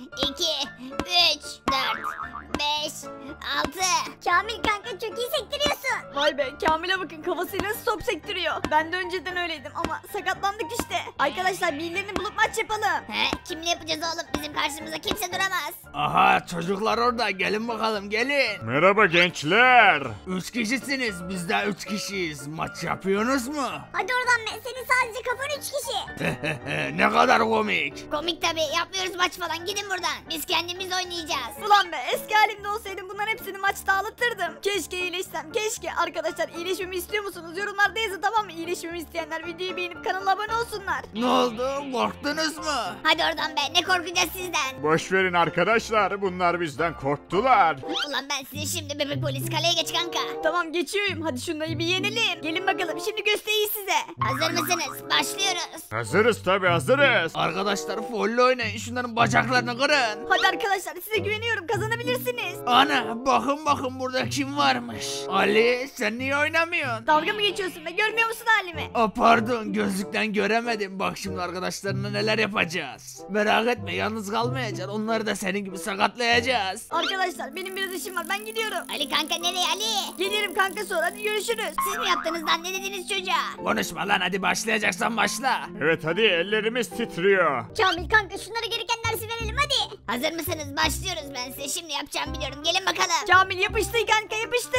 2, 3, 4, 5, 6. Kamil kanka çok iyi sektiriyorsun. Vay be, Kamil'e bakın, kafasıyla nasıl top sektiriyor. Ben de önceden öyleydim ama sakatlandık işte. Arkadaşlar birilerini bulup maç yapalım. He, kimle yapacağız oğlum? Bizim karşımıza kimse duramaz. Aha, çocuklar orada, gelin bakalım gelin. Merhaba gençler. 3 kişisiniz, biz de 3 kişiyiz. Maç yapıyorsunuz mu? Hadi oradan be, senin sadece kafan 3 kişi. Ne kadar komik. Komik tabi, yapmıyoruz maç falan, gidin buradan. Biz kendimiz oynayacağız. Ulan be, eski halimde olsaydım bunların hepsini maçta ağlatırdım. Keşke iyileşsem, keşke. Arkadaşlar iyileşmemi istiyor musunuz? Yorumlarda yazın, tamam mı? İyileşmemi isteyenler videoyu beğenip kanala abone olsunlar. Ne oldu, korktunuz mu? Hadi oradan be, ne korkacağız sizden. Boş verin arkadaşlar, bunlar bizden korktular. Ulan ben size şimdi bebek polis, kaleye geç kanka. Tamam, geçiyorum. Hadi şunları bir yenelim. Gelin bakalım, şimdi göstereyim size. Hazır mısınız? Başlıyoruz. Hazırız tabi, hazırız. Arkadaşlar folle oynayın, şunların bacaklarını kırın. Hadi arkadaşlar, size güveniyorum, kazanabilirsiniz. Ana, bakın burada kim varmış. Ali, sen niye oynamıyorsun? Dalga mı geçiyorsun be, görmüyor musun halimi? Pardon, gözlükten göremedim. Bak şimdi arkadaşlarına neler yapacağız. Merak etme, yalnız kalmayacaksın. Onları da senin gibi sakatlayacağız. Arkadaşlar benim biraz işim var, ben gidiyorum. Ali kanka nereye Ali? Gelirim kanka sonra, hadi görüşürüz. Siz mi yaptınız lan, ne dediniz çocuğa? Konuşma lan, hadi başlayacaksan başla. Evet hadi, ellerimiz titriyor. Kamil kanka şunlara gereken dersi verelim hadi. Hazır mısınız? Başlıyoruz, ben size şimdi yapacağım biliyorum, gelin bakalım. Kamil yapıştı kanka, yapıştı.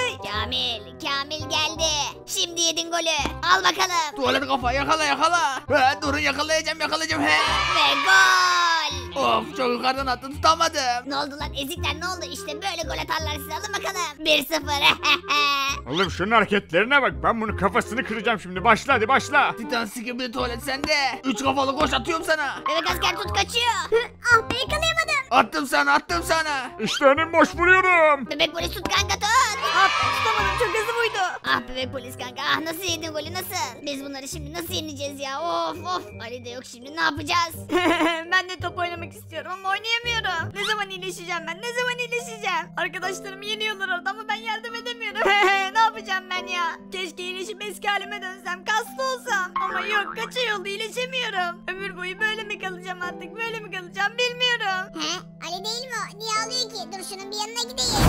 Kamil geldi. Şimdi yedin golü. Al bakalım. Tuvalet kafa, yakala. Durun, yakalayacağım. He. Ve gol. Of, çok yukarıdan attı, tutamadım. Ne oldu lan ezikler, ne oldu? İşte böyle gol atarlar size, alın bakalım. 1-0. Oğlum şunun hareketlerine bak, ben bunun kafasını kıracağım şimdi. Başla hadi başla. Titansik gibi tuvalet sende. 3 kafalı koş, atıyorum sana. Bebek asker tut, kaçıyor. Ah be, yakalayamadım. Attım sana. İşte önüm boş, vuruyorum. Bebek polis tut kanka, tut. Ah be, tutamadım, çok hızlı buydu. Ah bebek polis kanka, ah nasıl yedin golü, nasıl? Biz bunları şimdi nasıl yeneceğiz ya? Of. Ali de yok, şimdi ne yapacağız? Ben de top oynamak istiyorum ama oynayamıyorum. Ne zaman iyileşeceğim ben? Arkadaşlarım yeniyorlar orada ama ben yardım edemiyorum. Ne yapacağım ben ya? Keşke iyileşip eski halime dönsem, kaslı olsam. Ama yok, kaç ay oldu iyileşemiyorum. Ömür boyu böyle mi kalacağım artık? Böyle mi kalacağım bilmiyorum. He? Ali değil mi o? Niye ağlıyor ki? Dur şunun bir yanına gideyim.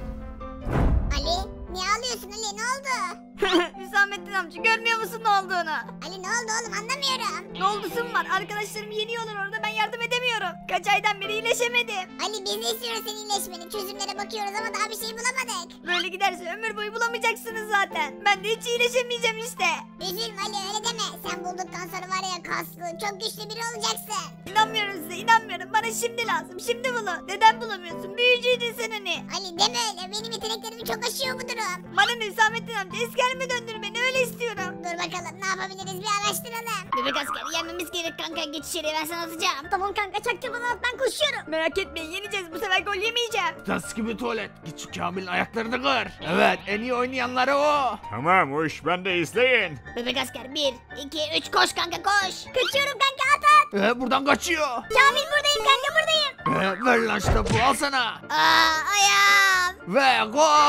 Ali, niye ağlıyorsun Ali? Ne oldu? Hüsamettin amca, görmüyor musun ne olduğunu? Ali ne oldu oğlum, anlamıyorum. Ne oldusu mu var? Arkadaşlarım yeniyorlar orada, ben yardım edemiyorum. Kaç aydan beri iyileşemedim. Ali biz de istiyoruz senin iyileşmeni. Çözümlere bakıyoruz ama daha bir şey bulamadık. Böyle giderse ömür boyu bulamayacaksınız zaten. Ben de hiç iyileşemeyeceğim işte. Üzülme Ali, öyle deme. Sen bulduktan sonra var ya, kaslı, çok güçlü biri olacaksın. İnanmıyorum size, inanmıyorum. Bana şimdi lazım, şimdi bulun. Neden bulamıyorsun? Büyücüydün sen hani. Ali deme öyle, benim yeteneklerimi çok aşıyor bu durum. Bana ne Hüsamettin amca, eski halime döndür beni, öyle istiyorum. Dur bakalım ne yapabiliriz, bir araştıralım. Bebek asker yenmemiz gerek kanka, geç içeriye, ben sana atacağım. Tamam kanka, çaktırmadan at, ben koşuyorum. Merak etmeyin, yeneceğiz, bu sefer gol yemeyeceğim. Titansik gibi tuvalet. Git şu Kamil'in ayaklarını kır. Evet, en iyi oynayanları o. Tamam, o iş bende, izleyin. Bebek asker 1, 2, 3 koş kanka koş. Kaçıyorum kanka, at at. Buradan kaçıyor. Kamil buradayım kanka, buradayım. Ver lan şu topu, al sana. Aa ayağım. Ve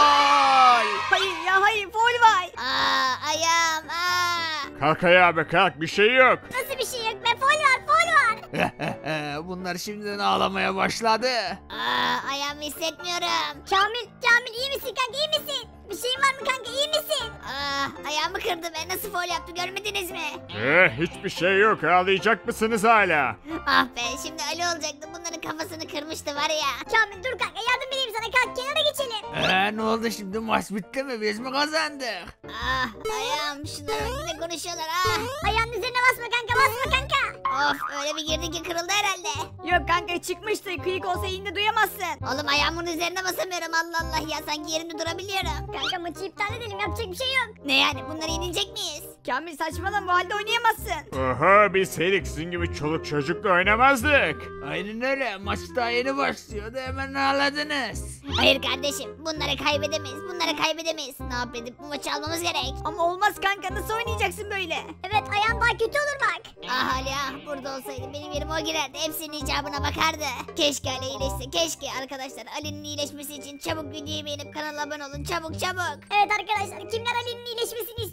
gol. Hayır ya, hayır, foul var. Aa ayağım. Aa. Kalk ayağa be, kalk, bir şey yok. Nasıl bir şey yok be, foul var, foul var. Bunlar şimdiden ağlamaya başladı. Aa ayağımı hissetmiyorum. Kamil iyi misin kanka, iyi misin? Bir şeyin var mı kanka, iyi misin? Aa ayağımı kırdı be, nasıl foul yaptı, görmediniz mi? Hiçbir şey yok, ağlayacak mısınız hala? Ah be, şimdi Ali olacaktı, bunların kafasını kırmıştı var ya. Kamil dur kanka, yardım edeyim sana, kalk kenara geçelim. Ne oldu şimdi, maç bitti mi, biz mi kazandık? Ah ayağım, şunlar önünde konuşuyorlar ah. Ayağının üzerine basma kanka, basma kanka. Of, öyle bir girdi ki kırıldı herhalde. Yok kanka, çıkmıştı, kıyık olsa yine duyamazsın. Oğlum ayağımın üzerine basamıyorum, Allah Allah ya, sanki yerimde durabiliyorum. Kanka maçı iptal edelim, yapacak bir şey yok. Ne yani, bunları yenilecek miyiz? Kamil saçmalama, bu halde oynayamazsın. Oha, biz Helix sizin gibi çoluk çocukla oynamazdık. Aynen öyle, maç daha yeni başlıyordu, hemen ağladınız. Hayır kardeşim, bunları kaybedemeyiz. Ne yap edip bu maçı almamız gerek. Ama olmaz kanka, nasıl oynayacaksın böyle? Evet, ayağın daha kötü olur bak. Ah Ali ah, burada olsaydı benim yerime o girerdi, hepsinin icabına bakardı. Keşke Ali iyileşse, keşke. Arkadaşlar Ali'nin iyileşmesi için çabuk videoyu beğenip kanala abone olun, çabuk. Evet arkadaşlar, kimler Ali'nin iyileşmesini istiyor, videoyu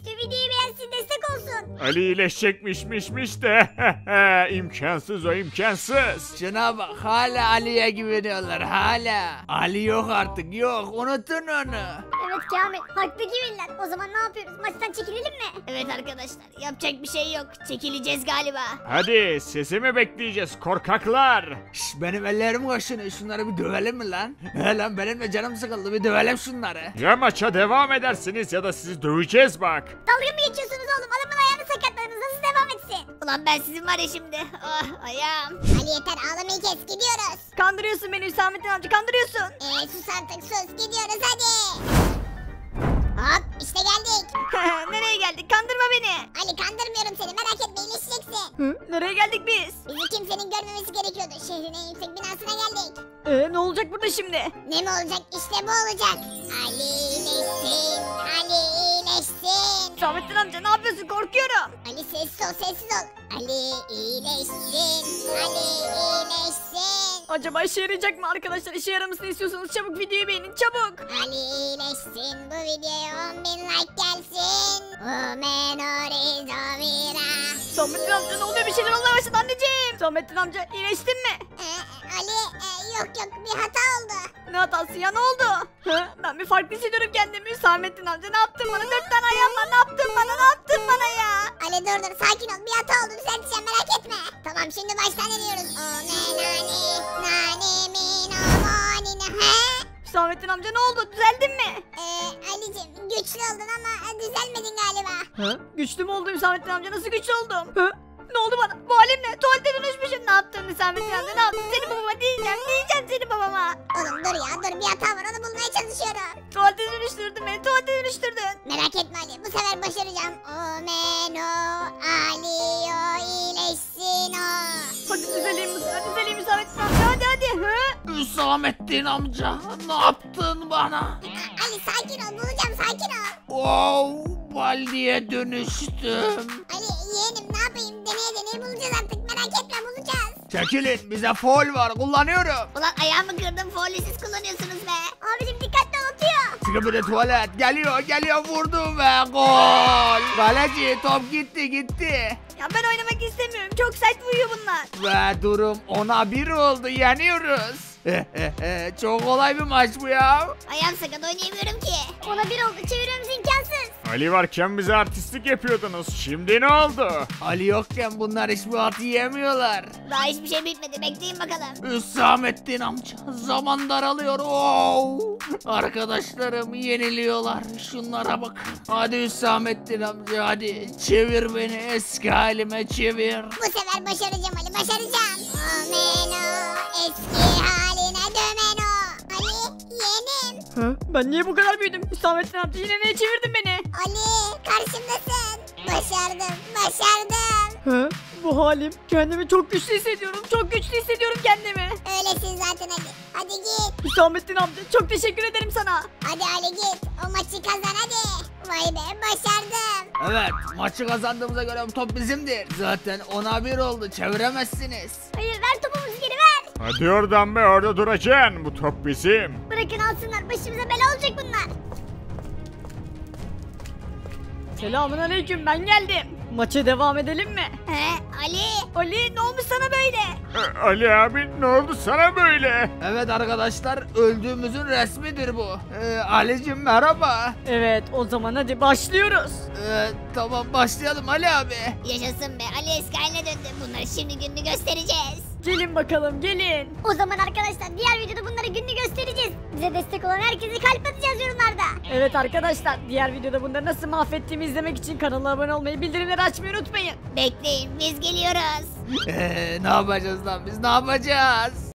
videoyu beğensin, destek olsun. Ali iyileşecekmişmiş de. İmkansız o, imkansız. Şuna bak, hala Ali'ye güveniyorlar hala. Ali yok artık, yok, unutun onu. Evet Kamil, haklı gibiler. O zaman ne yapıyoruz? Maçtan çekilelim mi? Evet arkadaşlar, yapacak bir şey yok. Çekileceğiz galiba. Hadi sizi mi bekleyeceğiz korkaklar? Benim ellerim kaşınıyor, şunları bir dövelim mi lan? He lan, benim de canım sıkıldı, bir dövelim şunları. Ya maça devam edersiniz ya da sizi döveceğiz bak. Dalga mı geçiyorsunuz oğlum? Adamın ayağını sakatladınız. Nasıl devam etsin? Ulan ben sizin var ya şimdi. Ah ayağım. Ali yeter, ağlamayı kes, gidiyoruz. Kandırıyorsun beni Hüsamettin amca, kandırıyorsun. Sus artık, sus, gidiyoruz hadi. Hop, işte geldik. Nereye geldik? Kandırma beni. Ali kandırmıyorum seni, merak etme, iyileşeceksin. Hı? Nereye geldik biz? Bizi kimsenin görmemesi gerekiyordu. Şehrin en yüksek binasına geldik. Ne olacak burada şimdi? Ne mi olacak? İşte bu olacak. Ali iyileşsin, Ali iyileşsin. Hüsamettin amca ne yapıyorsun? Korkuyorum. Ali sessiz ol, sessiz ol. Ali iyileşsin, Ali iyileşsin. Acaba işe yarayacak mı arkadaşlar? İşe yaramasını istiyorsanız çabuk videoyu beğenin, çabuk. Ali iyileşsin, bu videoya 10.000 like gelsin. Hüsamettin amca ne oluyor? Bir şeyler olmaya başladı anneciğim. Hüsamettin amca iyileştin mi? Ali yok bir hata oldu. Ne hatası ya, ne oldu? Hı? Ben bir farklı hissediyorum kendimi. Hüsamettin amca ne yaptın bana? 4 tane ayağım var, ne yaptın bana? Ne yaptın bana ya? Ali dur sakin ol, bir hata oldu, düzelteceğim, merak etme. Tamam, şimdi baştan deniyoruz. Hüsamettin amca ne oldu? Düzeldin mi? Ali'cim güçlü oldun ama düzelmedin galiba. Hı? Güçlü mü oldum Hüsamettin amca? Nasıl güçlü oldum? Hı? Ne oldu bana? Bu halim ne? Tuvalete dönüşmüşüm. Ne yaptın Hüsamettin amca? Ne yaptın? Seni babama diyeceğim seni babama. Oğlum dur ya, bir hata var, onu bulmaya çalışıyorum. Tuvalete dönüştürdün beni, tuvalete dönüştürdün. Merak etme Ali, bu sefer başaracağım. Ali'yo iyileşsin o. Hadi düzeleyim bu sefer, düzeleyim Hüsamettin amca. Hadi. Hı? Hüsamettin amca, ne yaptın bana? Ali sakin ol, bulacağım, sakin ol. Wow, baldiye dönüştüm. Ali yeğenim, ne yapayım, deneye bulacağız artık, merak etme, bulacağız. Çekilin, bize foul var, kullanıyorum. Ulan ayağımı kırdım, foul'ü siz kullanıyorsunuz be. Abicim dikkatli ol, atıyor. Sıkı bir de tuvalet, geliyor vurdum ve gol. Kaleci, top gitti. Ya ben oynamak istemiyorum. Çok sert vuruyor bunlar. Ve durum 10-1 oldu, yeniyoruz. Çok kolay bir maç bu ya. Ayağım sakat, oynayamıyorum ki. Ona bir oldu, çevirmemiz imkansız. Ali varken bize artistlik yapıyordunuz. Şimdi ne oldu? Ali yokken bunlar hiçbir at yiyemiyorlar. Daha hiçbir şey bitmedi, bekleyin bakalım. Hüsamettin amca, zaman daralıyor. Arkadaşlarım yeniliyorlar. Şunlara bak. Hadi Hüsamettin amca, hadi çevir beni, eski halime çevir. Bu sefer başaracağım Ali, başaracağım. Eski haline dömen o. Ali yeğenim. Hı? Ben niye bu kadar büyüdüm? Hüsamettin amca yine neye çevirdin beni? Ali karşımdasın. Başardım. Hı? Bu halim. Kendimi çok güçlü hissediyorum. Çok güçlü hissediyorum kendimi. Öylesin zaten Ali. Hadi git. Hüsamettin amca çok teşekkür ederim sana. Hadi Ali git. O maçı kazan hadi. Vay be, başardım. Evet, maçı kazandığımıza göre bu top bizimdir. Zaten 10-1 oldu, çeviremezsiniz. Hayır, ver topumuzu geri ver. Hadi oradan be, orada duracaksın. Bu top bizim. Bırakın alsınlar, başımıza bela olacak bunlar. Selamun aleyküm, ben geldim. Maça devam edelim mi? He Ali. Ali ne olmuş sana böyle? Ali abi, ne oldu sana böyle? Evet arkadaşlar, öldüğümüzün resmidir bu. Ali'cim merhaba. Evet o zaman hadi başlıyoruz. Tamam, başlayalım Ali abi. Yaşasın be, Ali eski haline döndü. Bunları şimdi gününü göstereceğiz. Gelin bakalım gelin. O zaman arkadaşlar diğer videoda bunları günlü göstereceğiz. Bize destek olan herkese kalp atacağız yorumlarda. Evet arkadaşlar diğer videoda bunları nasıl mahvettiğimi izlemek için kanala abone olmayı, bildirimleri açmayı unutmayın. Bekleyin, biz geliyoruz. Ne yapacağız lan biz, ne yapacağız?